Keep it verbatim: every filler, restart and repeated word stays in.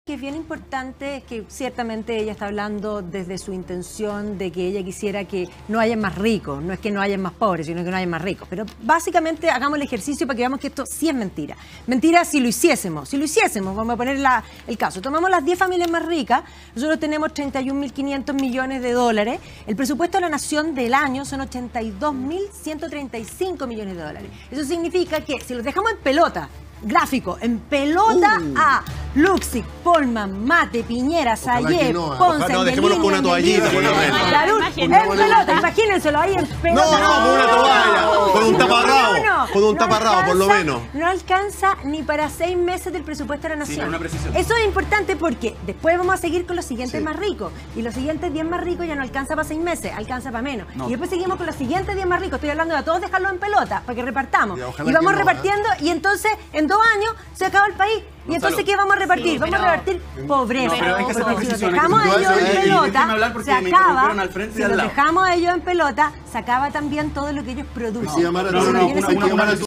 Que es bien importante, que ciertamente ella está hablando desde su intención de que ella quisiera que no haya más ricos, no es que no haya más pobres, sino que no haya más ricos. Pero básicamente hagamos el ejercicio para que veamos que esto sí es mentira. Mentira si lo hiciésemos, si lo hiciésemos, vamos a poner la, el caso. Tomamos las diez familias más ricas, nosotros tenemos treinta y un mil quinientos millones de dólares, el presupuesto de la nación del año son ochenta y dos mil ciento treinta y cinco millones de dólares. Eso significa que si los dejamos en pelota, gráfico, en pelota uh. a Luksic, Polman, Mate, Piñera, Sayé, no, Ponce, no, dejémoslo con una toallita, por lo menos. En pelota, imagínenselo ahí en pelota. No, no, con una toalla, con un taparrabo, no, no, con un no taparrabo, alcanza, por lo menos. No alcanza ni para seis meses del presupuesto de la nación. Sí, una precisión. Eso es importante porque después vamos a seguir con los siguientes sí. más ricos. Y los siguientes diez más ricos ya no alcanza para seis meses, alcanza para menos. No. Y después seguimos con los siguientes diez más ricos. Estoy hablando de a todos dejarlos en pelota para que repartamos. Y, y vamos no, repartiendo ¿eh? Y entonces en dos años se acaba el país. Y Gonzalo, entonces, ¿qué vamos a repartir? Sí, vamos pero, a repartir pobreza. No, pero es que porque si los dejamos a ellos en pelota, se acaba. Si los dejamos a ellos en pelota, se acaba también todo lo que ellos producen. No, no, no, no,